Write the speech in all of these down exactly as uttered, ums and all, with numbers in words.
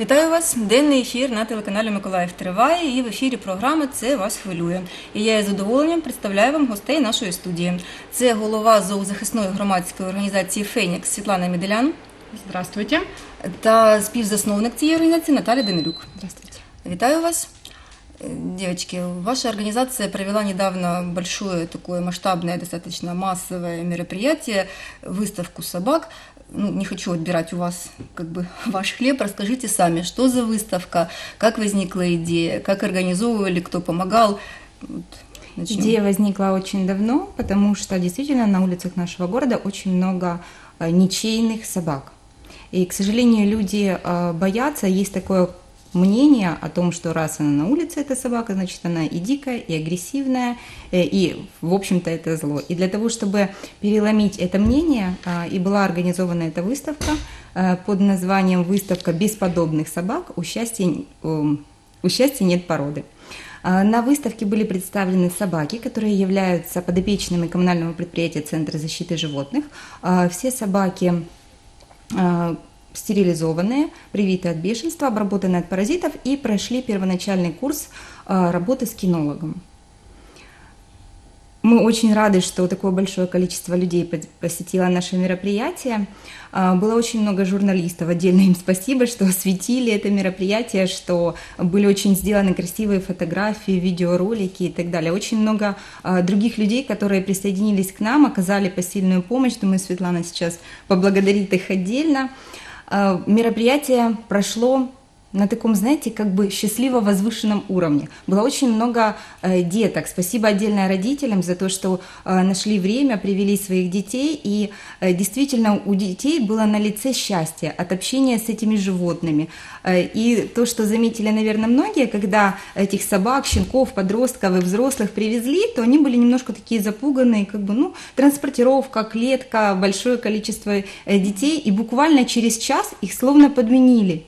Вітаю вас! Денний ефір на телеканалі Миколаїв триває, і в ефірі програми «Це вас хвилює». І я із задоволенням представляю вам гостей нашої студії. Це голова зоозахисної громадської організації «Фенікс» Світлана Меделян. Здравствуйте. Та співзасновник цієї організації Наталья Данилюк. Здравствуйте. Витаю вас. Девочки, ваша организация провела недавно большое такое масштабное, достаточно массовое мероприятие, выставку собак. Ну, не хочу отбирать у вас как бы ваш хлеб. Расскажите сами, что за выставка, как возникла идея, как организовывали, кто помогал. Вот, идея возникла очень давно, потому что действительно на улицах нашего города очень много ничейных собак. И, к сожалению, люди боятся, есть такое мнение о том, что раз она на улице, эта собака, значит, она и дикая, и агрессивная, и, в общем-то, это зло. И для того, чтобы переломить это мнение, и была организована эта выставка под названием «Выставка бесподобных собак. У счастья, у счастья нет породы». На выставке были представлены собаки, которые являются подопечными коммунального предприятия Центра защиты животных. Все собаки стерилизованные, привитые от бешенства, обработанные от паразитов и прошли первоначальный курс работы с кинологом. Мы очень рады, что такое большое количество людей посетило наше мероприятие. Было очень много журналистов, отдельно им спасибо, что осветили это мероприятие, что были очень сделаны красивые фотографии, видеоролики и так далее. Очень много других людей, которые присоединились к нам, оказали посильную помощь. Думаю, Светлана сейчас поблагодарит их отдельно. Мероприятие прошло на таком, знаете, как бы счастливо возвышенном уровне. Было очень много деток. Спасибо отдельно родителям за то, что нашли время, привели своих детей. И действительно у детей было на лице счастье от общения с этими животными. И то, что заметили, наверное, многие, когда этих собак, щенков, подростков и взрослых привезли, то они были немножко такие запуганные, как бы, ну, транспортировка, клетка, большое количество детей. И буквально через час их словно подменили.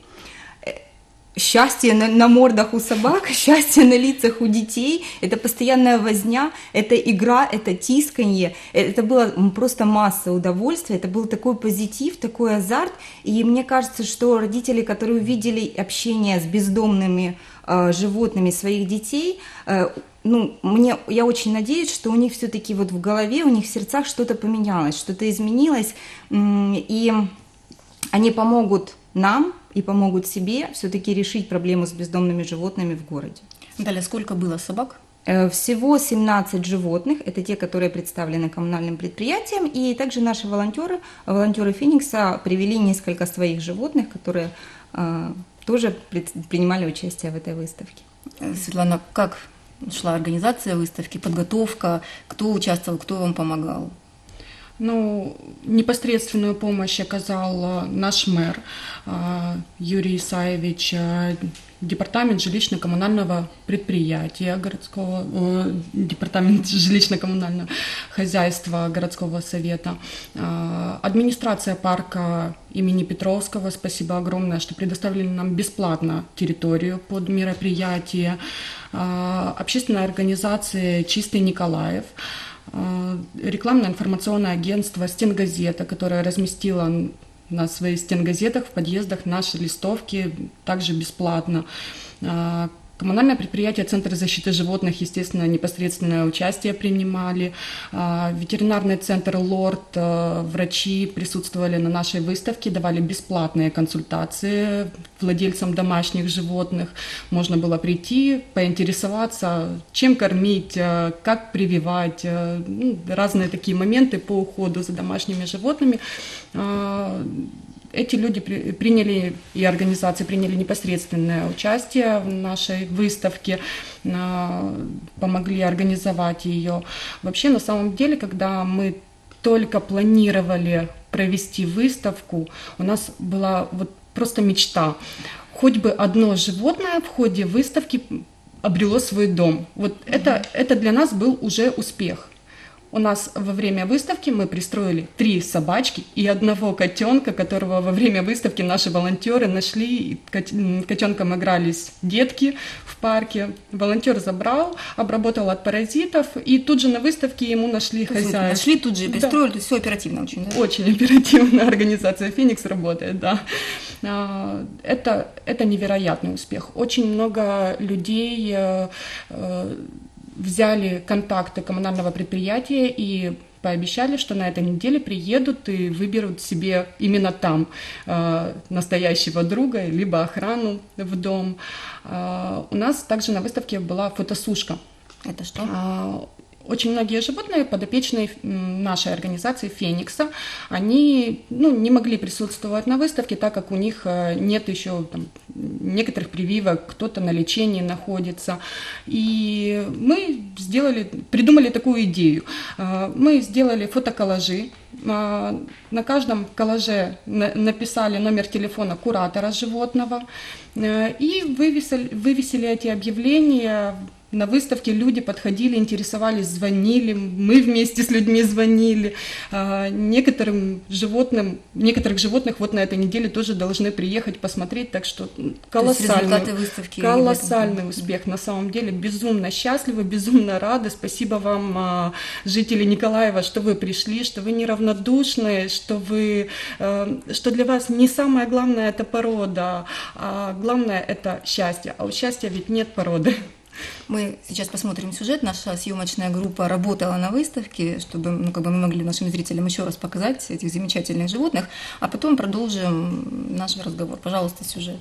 Счастье на, на мордах у собак, счастье на лицах у детей, это постоянная возня, это игра, это тисканье, это было просто масса удовольствия, это был такой позитив, такой азарт, и мне кажется, что родители, которые увидели общение с бездомными э, животными своих детей, э, ну, мне, я очень надеюсь, что у них все-таки вот в голове, у них в сердцах что-то поменялось, что-то изменилось, и они помогут нам и помогут себе все-таки решить проблему с бездомными животными в городе. Наталья, сколько было собак? Всего семнадцать животных, это те, которые представлены коммунальным предприятием, и также наши волонтеры, волонтеры Феникса привели несколько своих животных, которые э, тоже принимали участие в этой выставке. Светлана, как шла организация выставки, подготовка, кто участвовал, кто вам помогал? Ну, непосредственную помощь оказал наш мэр Юрий Исаевич, департамент жилищно-коммунального предприятия городского, департамент жилищно-коммунального хозяйства городского совета, администрация парка имени Петровского, спасибо огромное, что предоставили нам бесплатно территорию под мероприятие, общественная организация «Чистый Николаев», рекламное информационное агентство «Стенгазета», которое разместило на своих стенгазетах в подъездах наши листовки также бесплатно. Коммунальное предприятие Центра защиты животных, естественно, непосредственное участие принимали. Ветеринарный центр «Лорд», врачи присутствовали на нашей выставке, давали бесплатные консультации владельцам домашних животных. Можно было прийти, поинтересоваться, чем кормить, как прививать, ну, разные такие моменты по уходу за домашними животными. Эти люди приняли, и организации приняли непосредственное участие в нашей выставке, помогли организовать ее. Вообще, на самом деле, когда мы только планировали провести выставку, у нас была вот просто мечта. Хоть бы одно животное в ходе выставки обрело свой дом. Вот mm-hmm. это, это для нас был уже успех. У нас во время выставки мы пристроили три собачки и одного котенка, которого во время выставки наши волонтеры нашли. Котенком игрались детки в парке. Волонтер забрал, обработал от паразитов, и тут же на выставке ему нашли хозяина. Нашли тут же, пристроили, да. То есть все оперативно очень, да? Очень оперативно организация «Феникс» работает, да. Это, это невероятный успех. Очень много людей взяли контакты коммунального предприятия и пообещали, что на этой неделе приедут и выберут себе именно там э, настоящего друга, либо охрану в дом. Э, у нас также на выставке была фотосушка. Это что? Э, Очень многие животные, подопечные нашей организации «Феникса», они ну, не могли присутствовать на выставке, так как у них нет еще там, некоторых прививок, кто-то на лечении находится. И мы сделали, придумали такую идею. Мы сделали фотоколлажи. На каждом коллаже написали номер телефона куратора животного и вывесили, вывесили эти объявления. На выставке люди подходили, интересовались, звонили, мы вместе с людьми звонили. Некоторым животным, некоторых животных вот на этой неделе тоже должны приехать посмотреть, так что колоссальный, выставки колоссальный успех. На самом деле безумно счастливы, безумно рады. Спасибо вам, жители Николаева, что вы пришли, что вы неравнодушны, что, вы, что для вас не самое главное это порода, а главное это счастье. А у счастья ведь нет породы. Мы сейчас посмотрим сюжет. Наша съемочная группа работала на выставке, чтобы ну, как бы мы могли нашим зрителям еще раз показать этих замечательных животных, а потом продолжим наш разговор. Пожалуйста, сюжет.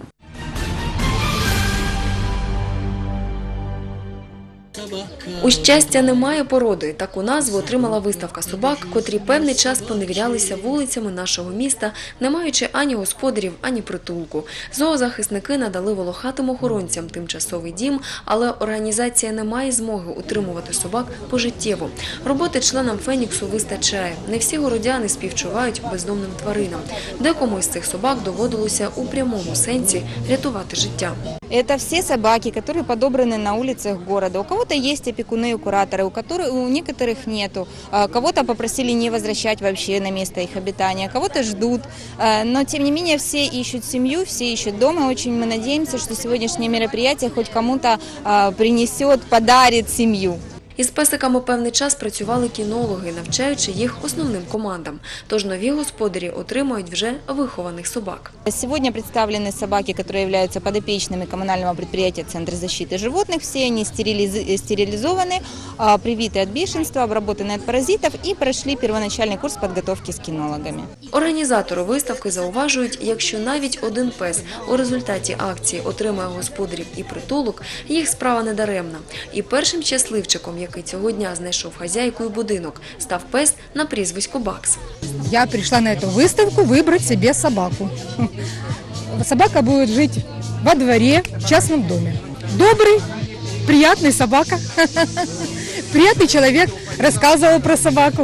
У щастя немає породи. Таку назву отримала виставка собак, котрі певний час поневірялися вулицями нашого міста, не маючи ані господарів, ані притулку. Зоозахисники надали волохатим охоронцям тимчасовий дім, але організація не має змоги утримувати собак пожиттєво. Роботи членам «Феніксу» вистачає. Не всі городяни співчувають бездомним тваринам. Декому із цих собак доводилося у прямому сенсі рятувати життя. Это все собаки, которые подобраны на улицах города. У кого-то есть опекуны и кураторы, у, которых, у некоторых нету. Кого-то попросили не возвращать вообще на место их обитания, кого-то ждут. Но, тем не менее, все ищут семью, все ищут дома. Очень мы надеемся, что сегодняшнее мероприятие хоть кому-то принесет, подарит семью. Із песиками певний час працювали кінологи, навчаючи їх основним командам. Тож нові господарі отримують вже вихованих собак. Сегодня представлены собаки, которые являются подопечными коммунального предприятия «Центр защиты животных». Все они стерилизованы, привиты от бешенства, обработаны от паразитов и прошли первоначальный курс подготовки с кинологами. Організатори виставки зауважують, якщо навіть один пес у результаті акції отримає господарів і притулок, їх справа не даремна. І першим щасливчиком, який цього дня знайшов хазяйкою будинок, став пес на прізвисько Бакс. Я пришла на эту выставку выбрать себе собаку. Собака будет жить во дворе, в частном доме. Добрый, приятный собака. Приятный человек, рассказывал про собаку.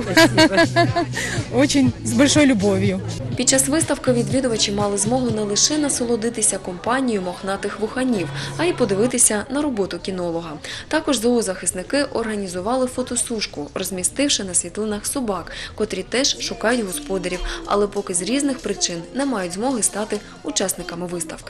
Очень с большой любовью. Під час виставки відвідувачі мали змогу не лише насолодитися компанією мохнатих вуханів, а й подивитися на роботу кінолога. Також зоозахисники організували фотосушку, розмістивши на світлинах собак, котрі теж шукають господарів, але поки з різних причин не мають змоги стати учасниками виставки.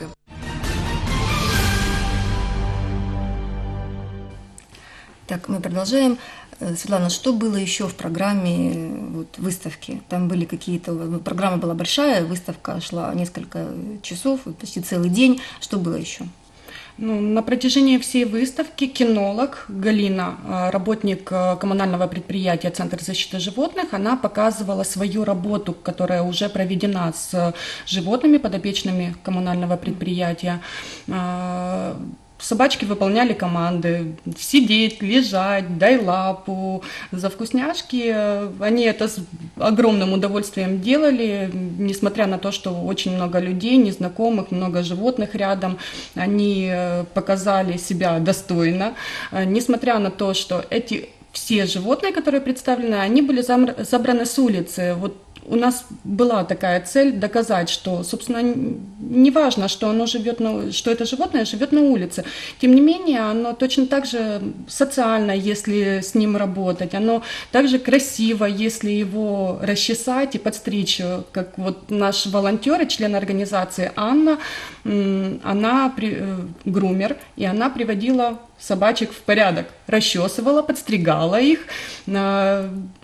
Так, мы продолжаем. Светлана, что было еще в программе вот, выставки? Там были какие-то... Программа была большая, выставка шла несколько часов, почти целый день. Что было еще? Ну, на протяжении всей выставки кинолог Галина, работник коммунального предприятия «Центр защиты животных», она показывала свою работу, которая уже проведена с животными, подопечными коммунального предприятия. Собачки выполняли команды: сидеть, лежать, дай лапу. За вкусняшки они это с огромным удовольствием делали, несмотря на то, что очень много людей, незнакомых, много животных рядом. Они показали себя достойно, несмотря на то, что эти все животные, которые представлены, они были забраны с улицы. Вот у нас была такая цель доказать, что, собственно, не важно, что оно живет на, что это животное живет на улице. Тем не менее, оно точно так же социально, если с ним работать, оно также красиво, если его расчесать и подстричь, как вот наш волонтер и член организации Анна, она грумер, и она приводила собачек в порядок, расчесывала, подстригала их,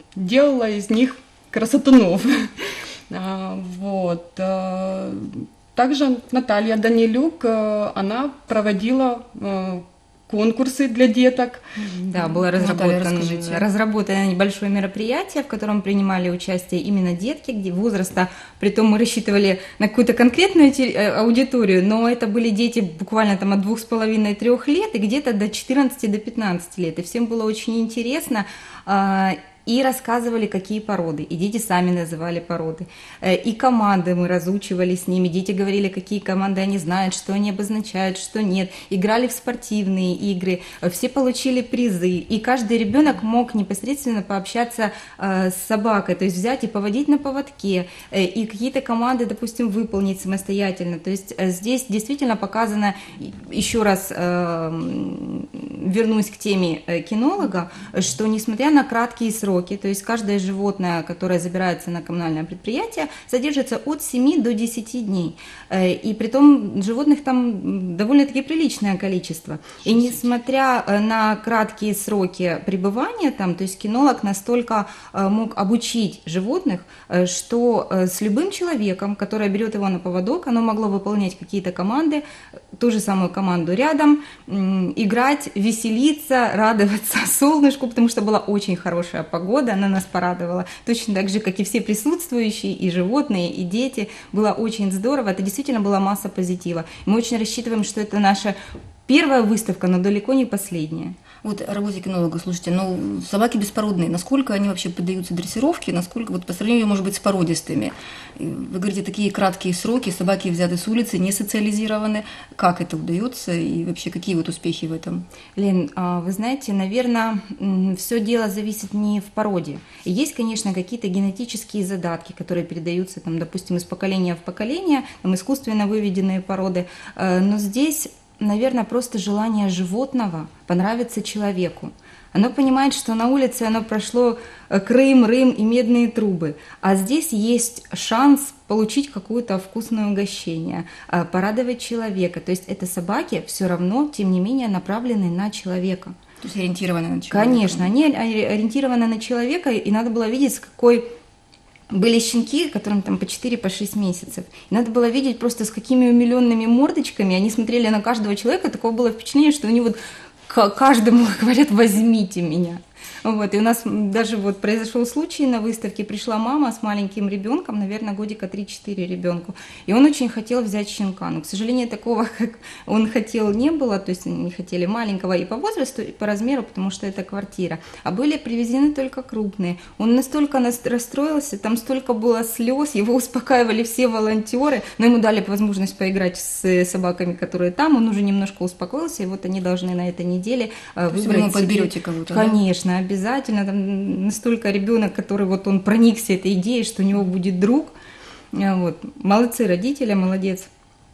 делала из них красотунов. Вот. Также Наталья Данилюк, э, она проводила э, конкурсы для деток. Да, было Наталья, разработано, расскажите. разработано небольшое мероприятие, в котором принимали участие именно детки, где возраста, притом мы рассчитывали на какую-то конкретную те- э, аудиторию, но это были дети буквально там от двух с половиной трех лет и где-то до четырнадцати до пятнадцати лет, и всем было очень интересно. а, И рассказывали, какие породы. И дети сами называли породы. Э, И команды мы разучивали с ними. Дети говорили, какие команды они знают, что они обозначают, что нет. Играли в спортивные игры. Э, Все получили призы. И каждый ребенок мог непосредственно пообщаться э, с собакой. То есть взять и поводить на поводке. Э, И какие-то команды, допустим, выполнить самостоятельно. То есть э, здесь действительно показано, и- еще раз э, м, вернусь к теме э, кинолога, что несмотря на краткие сроки, то есть каждое животное, которое забирается на коммунальное предприятие, содержится от семи до десяти дней. Э, И притом животных там м, довольно-таки приличное количество. И несмотря э, на краткие сроки пребывания там, то есть кинолог настолько э, мог обучить животных, э, что э, с любым человеком, который берет его на поводок, оно могло выполнять какие-то команды, ту же самую команду рядом, м, играть, веселиться, радоваться солнышку, потому что была очень хорошая погода, она нас порадовала. Точно так же, как и все присутствующие, и животные, и дети. Было очень здорово. Это действительно была масса позитива. Мы очень рассчитываем, что это наша первая выставка, но далеко не последняя. Вот о работе кинолога, слушайте, ну, собаки беспородные, насколько они вообще поддаются дрессировке, насколько, вот по сравнению, может быть, с породистыми? И вы говорите, такие краткие сроки, собаки взяты с улицы, не социализированы. Как это удается и вообще какие вот успехи в этом? Лен, а, вы знаете, наверное, все дело зависит не в породе. И есть, конечно, какие-то генетические задатки, которые передаются, там, допустим, из поколения в поколение, там, искусственно выведенные породы, Э, но здесь, наверное, просто желание животного понравиться человеку. Оно понимает, что на улице оно прошло э, Крым, Рим и медные трубы, а здесь есть шанс получить какое-то вкусное угощение, э, порадовать человека. То есть это собаки все равно, тем не менее, направлены на человека. То есть ориентированы на человека? Конечно, они ори- ориентированы на человека, и надо было видеть, с какой... Были щенки, которым там по четыре по шесть месяцев. И надо было видеть просто, с какими умиленными мордочками они смотрели на каждого человека. Такое было впечатление, что они вот к каждому говорят: возьмите меня. Вот, и у нас даже вот произошел случай на выставке, пришла мама с маленьким ребенком, наверное, годика три-четыре ребенку, и он очень хотел взять щенка, но, к сожалению, такого, как он хотел, не было, то есть они не хотели маленького и по возрасту, и по размеру, потому что это квартира, а были привезены только крупные. Он настолько нас- расстроился, там столько было слез, его успокаивали все волонтеры, но ему дали возможность поиграть с собаками, которые там, он уже немножко успокоился, и вот они должны на этой неделе э, То есть выбрать вы ему себе- подберете кого-то, да? Конечно, обязательно. Там настолько ребенок, который вот он проникся этой идеей, что у него будет друг. А, Вот. Молодцы родители, молодец.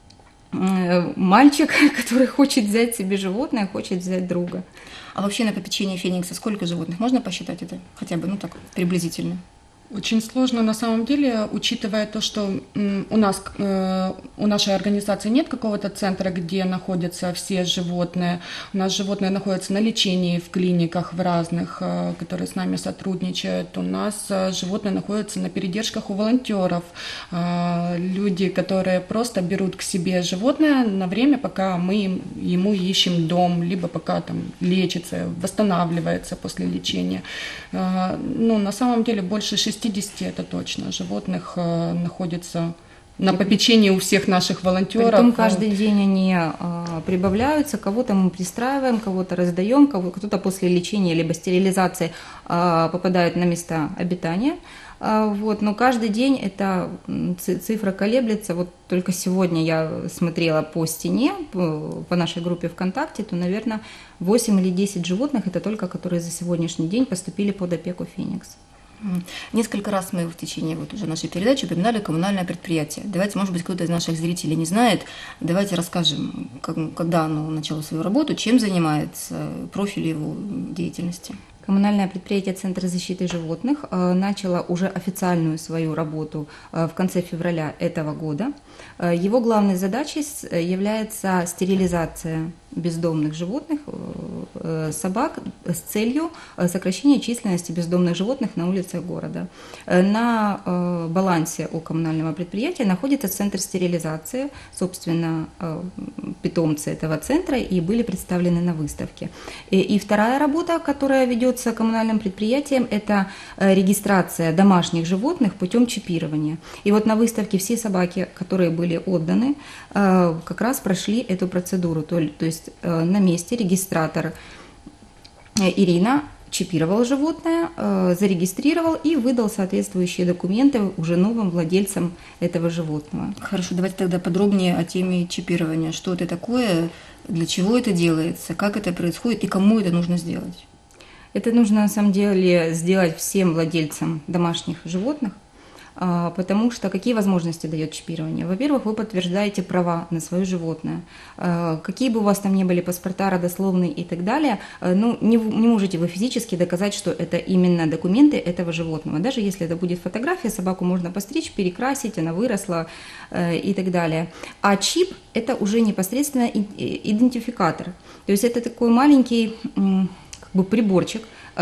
Э, Мальчик, который хочет взять себе животное, хочет взять друга. А вообще на попечение Феникса сколько животных? Можно посчитать это хотя бы, ну так, приблизительно? Очень сложно на самом деле, учитывая то, что м, у нас, э, у нашей организации нет какого-то центра, где находятся все животные. У нас животные находятся на лечении в клиниках в разных, э, которые с нами сотрудничают. У нас э, животные находятся на передержках у волонтеров. Э, люди, которые просто берут к себе животное на время, пока мы им- ему ищем дом, либо пока там лечится, восстанавливается после лечения. Э, ну, на самом деле больше шестидесяти это точно животных э, находится на попечении у всех наших волонтеров. Притом каждый день они а, прибавляются, кого-то мы пристраиваем, кого-то раздаем, кого- кто-то после лечения либо стерилизации а, попадает на места обитания. А, Вот, но каждый день эта м, ци- цифра колеблется. Вот только сегодня я смотрела по стене, по, по нашей группе ВКонтакте, то, наверное, восемь или десять животных, это только которые за сегодняшний день поступили под опеку Феникс. М. Несколько раз мы в течение вот уже нашей передачи упоминали коммунальное предприятие. Давайте, может быть, кто-то из наших зрителей не знает, давайте расскажем, как- когда оно начало свою работу, чем занимается, профиль его деятельности. Коммунальное предприятие «Центр защиты животных» э, начало уже официальную свою работу э, в конце февраля этого года. Э, Его главной задачей с- является стерилизация бездомных животных, э, э, собак с целью э, сокращения численности бездомных животных на улицах города. Э, на э, балансе у коммунального предприятия находится центр стерилизации, собственно, э, питомцы этого центра и были представлены на выставке. И, и вторая работа, которая ведется коммунальным предприятием, это э, регистрация домашних животных путем чипирования. И вот на выставке все собаки, которые были отданы, э, как раз прошли эту процедуру. То, то есть э, на месте регистратор э, Ирина чипировал животное, э, зарегистрировал и выдал соответствующие документы уже новым владельцам этого животного. Хорошо, давайте тогда подробнее о теме чипирования. Что это такое, для чего это делается, как это происходит и кому это нужно сделать? Это нужно на самом деле сделать всем владельцам домашних животных, потому что какие возможности дает чипирование? Во-первых, вы подтверждаете права на свое животное. Какие бы у вас там ни были паспорта, родословные и так далее, ну, не, не можете вы физически доказать, что это именно документы этого животного. Даже если это будет фотография, собаку можно постричь, перекрасить, она выросла и так далее. А чип – это уже непосредственно идентификатор. То есть это такой маленький как бы приборчик,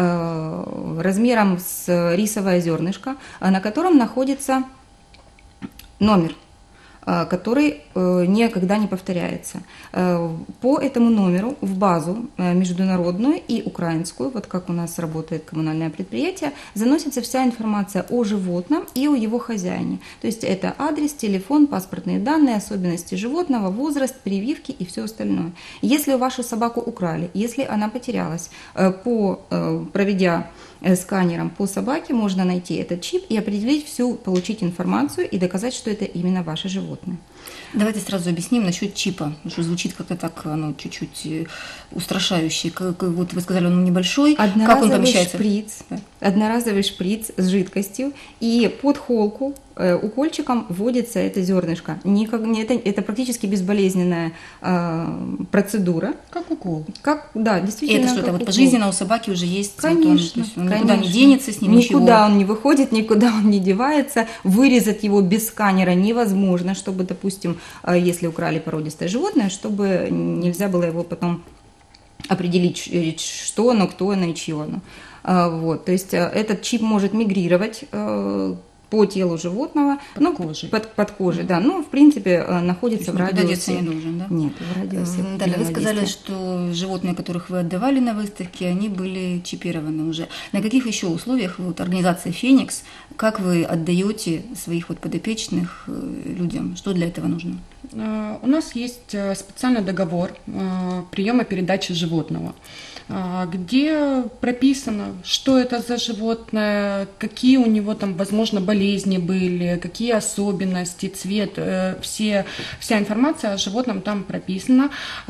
размером с рисовое зернышко, на котором находится номер, который никогда не повторяется. По этому номеру в базу международную и украинскую, вот как у нас работает коммунальное предприятие, заносится вся информация о животном и о его хозяине. То есть это адрес, телефон, паспортные данные, особенности животного, возраст, прививки и все остальное. Если вашу собаку украли, если она потерялась, по, проведя сканером по собаке, можно найти этот чип и определить всю, получить информацию и доказать, что это именно ваше животное. Давайте сразу объясним насчет чипа, потому что звучит как-то так, ну, чуть-чуть устрашающе. Как, вот вы сказали, он небольшой. Одноразовый как он помещается? Шприц, да. Одноразовый шприц с жидкостью, и под холку э, укольчиком вводится это зернышко. Никак, это, это практически безболезненная э, процедура. Как укол. Как, да, действительно. И это что-то вот пожизненно у собаки уже есть? Конечно, вот он, то есть он конечно. никуда не денется, с ним ничего. Никуда он не выходит, никуда он не девается. Вырезать его без сканера невозможно, чтобы, допустим, если украли породистое животное, чтобы нельзя было его потом определить, что оно, кто оно и чье оно. Вот. То есть этот чип может мигрировать по телу животного, под ну, кожей. Под, под кожей, да, но в принципе находится в радиусе. Деться не должен, да? Нет, в радиусе. Далее, вы сказали, что животные, которых вы отдавали на выставке, они были чипированы уже. На каких еще условиях вот, организация «Феникс», как вы отдаете своих вот подопечных людям? Что для этого нужно? У нас есть специальный договор приема передачи животного, где прописано, что это за животное, какие у него там, возможно, болезни были, какие особенности, цвет, все, вся информация о животном там прописана.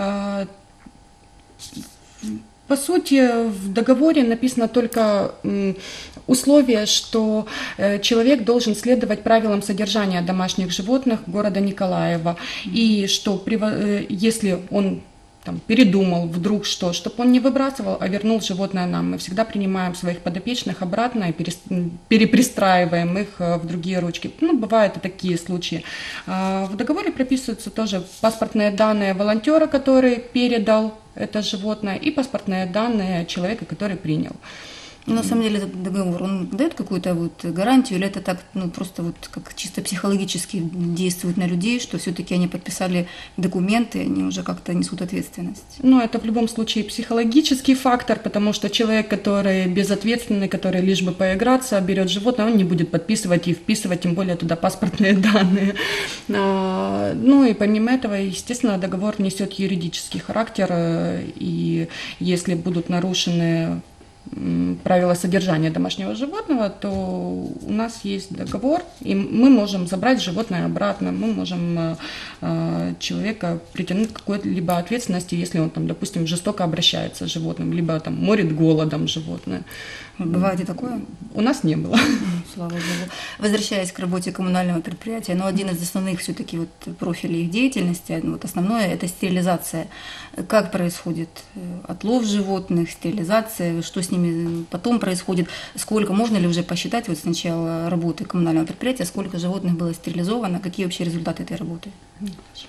По сути, в договоре написано только условие, что человек должен следовать правилам содержания домашних животных города Николаева, и что если он там, передумал вдруг что, чтобы он не выбрасывал, а вернул животное нам. Мы всегда принимаем своих подопечных обратно и перепристраиваем их в другие ручки. Ну, бывают и такие случаи. В договоре прописываются тоже паспортные данные волонтера, который передал это животное, и паспортные данные человека, который принял. Но на самом деле этот договор, он дает какую-то вот гарантию, или это так, ну, просто вот как чисто психологически действует на людей, что все-таки они подписали документы, они уже как-то несут ответственность? Ну, это в любом случае психологический фактор, потому что человек, который безответственный, который лишь бы поиграться, берет животное, он не будет подписывать и вписывать, тем более туда паспортные данные. Ну и помимо этого, естественно, договор несет юридический характер, и если будут нарушены правила содержания домашнего животного, то у нас есть договор, и мы можем забрать животное обратно, мы можем э, человека притянуть к какой-либо ответственности, если он, там, допустим, жестоко обращается с животным, либо там, морит голодом животное. Бывает и такое? У нас не было. Слава Богу. Возвращаясь к работе коммунального предприятия, но один из основных все-таки вот профилей их деятельности, вот основное – это стерилизация. Как происходит отлов животных, стерилизация, что с ними потом происходит, сколько, можно ли уже посчитать вот с начала работы коммунального предприятия, сколько животных было стерилизовано, какие вообще результаты этой работы?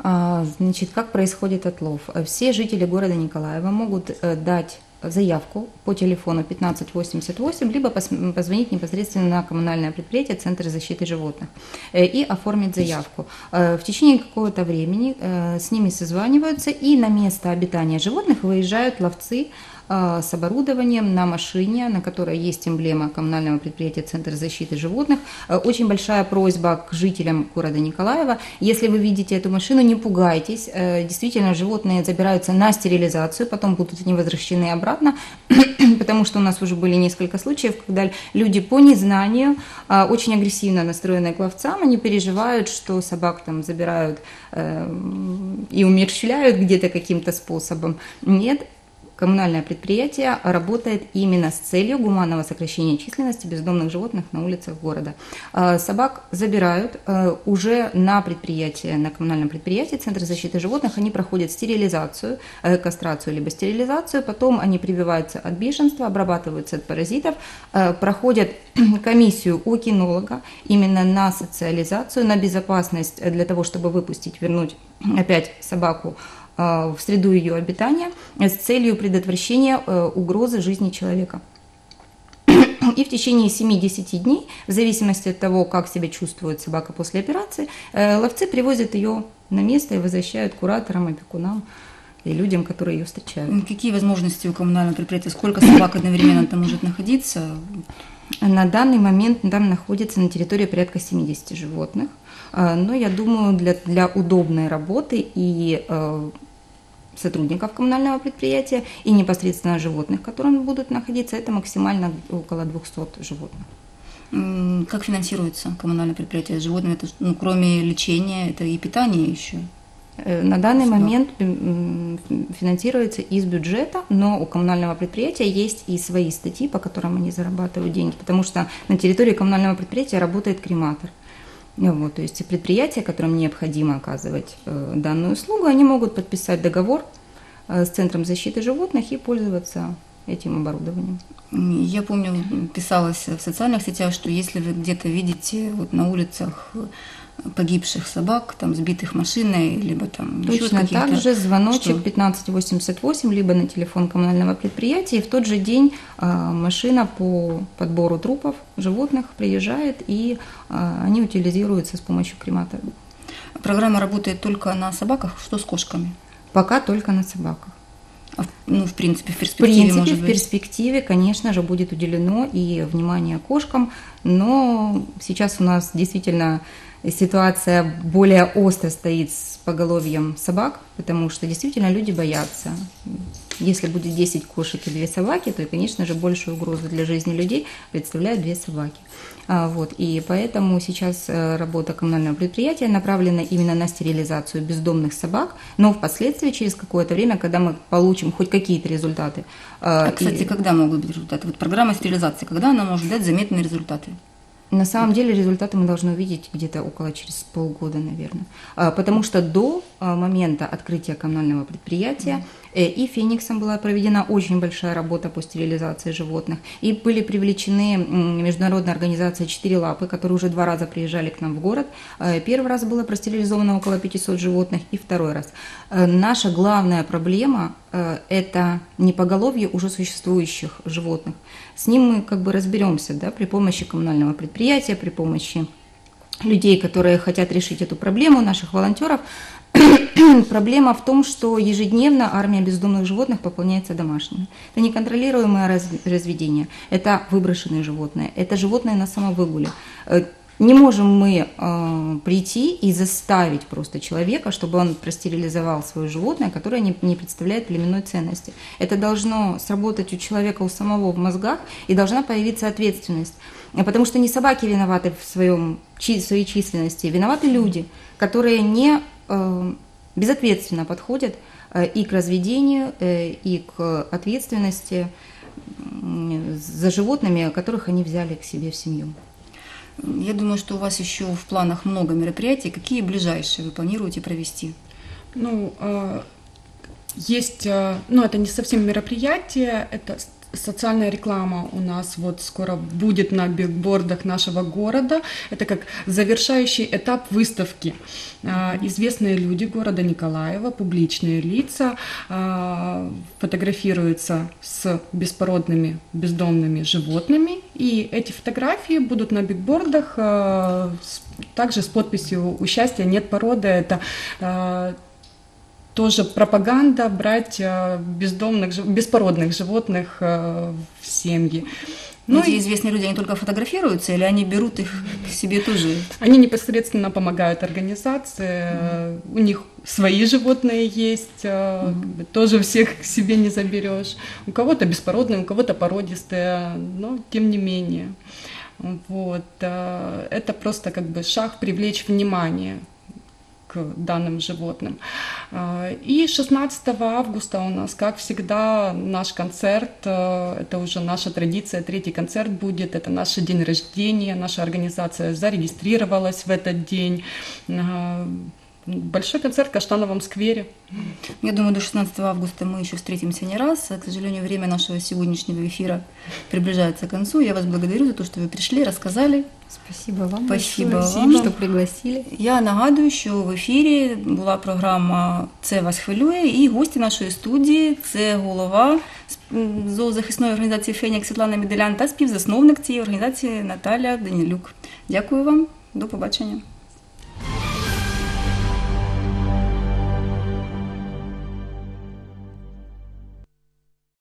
А, Значит, как происходит отлов? Все жители города Николаева могут э, дать заявку по телефону пятнадцать восемьдесят восемь, либо пос- позвонить непосредственно на коммунальное предприятие Центр защиты животных э, и оформить заявку. Э, В течение какого-то времени э, с ними созваниваются, и на место обитания животных выезжают ловцы э, с оборудованием на машине, на которой есть эмблема коммунального предприятия Центр защиты животных. Э, Очень большая просьба к жителям города Николаева: если вы видите эту машину, не пугайтесь. Э, Действительно, животные забираются на стерилизацию, потом будут они возвращены обратно, потому что у нас уже были несколько случаев, когда люди по незнанию, а, очень агрессивно настроенные к ловцам, они переживают, что собак там забирают э, и умерщвляют где-то каким-то способом. Нет. Коммунальное предприятие работает именно с целью гуманного сокращения численности бездомных животных на улицах города. А, Собак забирают э, уже на предприятии, на коммунальном предприятии Центр защиты животных. Они проходят стерилизацию, э, кастрацию либо стерилизацию, потом они прививаются от бешенства, обрабатываются от паразитов, э, проходят комиссию у кинолога именно на социализацию, на безопасность для того, чтобы выпустить, вернуть опять собаку в среду ее обитания с целью предотвращения угрозы жизни человека. И в течение семи-десяти дней, в зависимости от того, как себя чувствует собака после операции, ловцы привозят ее на место и возвращают кураторам, опекунам и людям, которые ее встречают. Какие возможности у коммунального предприятия? Сколько собак одновременно там может находиться? На данный момент там находится на территории порядка семидесяти животных. Но я думаю, для, для удобной работы и э, сотрудников коммунального предприятия, и непосредственно животных, которые будут находиться, это максимально около двухсот животных. Как финансируется коммунальное предприятие с животными? Это, ну, кроме лечения, это и питание еще? На данный момент финансируется из бюджета, но у коммунального предприятия есть и свои статьи, по которым они зарабатывают деньги, потому что на территории коммунального предприятия работает крематор. Вот, то есть предприятия, которым необходимо оказывать э, данную услугу, они могут подписать договор э, с Центром защиты животных и пользоваться этим оборудованием. Я помню, писалось в социальных сетях, что если вы где-то видите вот на улицах погибших собак, там, сбитых машиной, либо там еще Точно каких-то... так же звоночек что? пятнадцать восемьдесят восемь, либо на телефон коммунального предприятия, и в тот же день а, машина по подбору трупов животных приезжает, и а, они утилизируются с помощью крематора. Программа работает только на собаках, что с кошками? Пока только на собаках. А, ну, в принципе, в В перспективе, принципе, может в быть. перспективе, конечно же, будет уделено и внимание кошкам, но сейчас у нас действительно ситуация более остро стоит с поголовьем собак, потому что действительно люди боятся. Если будет десять кошек и две собаки, то, конечно же, большую угрозу для жизни людей представляют две собаки. А, вот, и поэтому сейчас работа коммунального предприятия направлена именно на стерилизацию бездомных собак, но впоследствии, через какое-то время, когда мы получим хоть какие-то результаты. А, кстати, и... когда могут быть результаты? Вот программа стерилизации, когда она может дать заметные результаты? На самом деле результаты мы должны увидеть где-то около через полгода, наверное. Потому что до момента открытия коммунального предприятия и Фениксом была проведена очень большая работа по стерилизации животных. И были привлечены международная организация «Четыре лапы», которые уже два раза приезжали к нам в город. Первый раз было простерилизовано около пятисот животных, и второй раз. Наша главная проблема – это не поголовье уже существующих животных. С ним мы как бы разберемся, да, при помощи коммунального предприятия, при помощи людей, которые хотят решить эту проблему, наших волонтеров. Проблема в том, что ежедневно армия бездомных животных пополняется домашними. Это неконтролируемое раз- разведение, это выброшенные животные, это животные на самовыгуле. Не можем мы э, прийти и заставить просто человека, чтобы он простерилизовал свое животное, которое не, не представляет племенной ценности. Это должно сработать у человека у самого в мозгах, и должна появиться ответственность. Потому что не собаки виноваты в своем, в своей численности, виноваты люди, которые не э, безответственно подходят э, и к разведению, э, и к ответственности э, за животными, которых они взяли к себе в семью. Я думаю, что у вас еще в планах много мероприятий. Какие ближайшие вы планируете провести? Ну, Есть, э, ну это не совсем мероприятие, это с- социальная реклама у нас вот скоро будет на бигбордах нашего города. Это как завершающий этап выставки. А, Известные люди города Николаева, публичные лица, а, фотографируются с беспородными бездомными животными. И эти фотографии будут на бигбордах а, с- также с подписью «Участие нет породы». Это а, тоже пропаганда брать э, бездомных, жив- беспородных животных э, в семьи. Ну, Ну эти и известные люди, они только фотографируются или они берут их к себе тоже? они непосредственно помогают организации, э, у них свои животные есть, э, как бы тоже всех к себе не заберешь. У кого-то беспородные, у кого-то породистые, но тем не менее. Вот. э, Это просто как бы шаг привлечь внимание к данным животным. А, И шестнадцатого августа у нас, как всегда, наш концерт, э, это уже наша традиция, третий концерт будет, это наш день рождения, наша организация зарегистрировалась в этот день. А, Большой концерт в Каштановом сквере. Я думаю, до шестнадцатого августа мы еще встретимся не раз. К сожалению, время нашего сегодняшнего эфира приближается к концу. Я вас благодарю за то, что вы пришли, рассказали. Спасибо вам Спасибо большое, вам. что пригласили. Я нагадую, що в ефірі була програма «Це вас хвилює» і гості нашої студії – це голова зоозахисної організації «Фенікс» Світлана Меделян та співзасновник цієї організації Наталя Данилюк. Дякую вам, до побачення.